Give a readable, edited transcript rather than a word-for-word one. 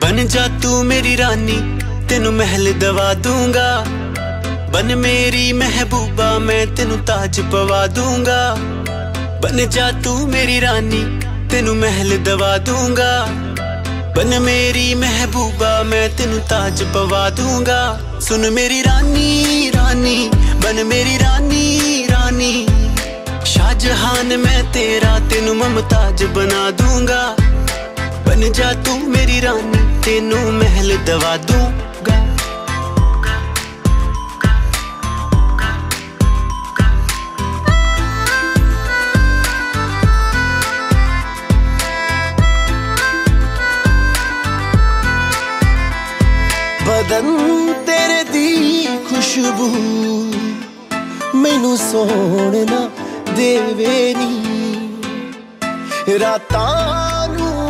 बन जा तू मेरी रानी, तेनू महल दवा दूंगा। बन मेरी महबूबा, मैं तेनू ताज पवा दूंगा। बन जा तू मेरी रानी, तेनू महल दवा दूंगा। बन मेरी महबूबा, मैं तेनू ताज पवा दूंगा। सुन मेरी रानी रानी, बन मेरी रानी रानी। शाहजहान मैं तेरा, तेनू मुमताज बना दूंगा। बन जा तू मेरी रानी, तेनू महल दवा दूंगा। बदन तेरे दी खुशबू मैनू सोहना देवे नी। रातां नू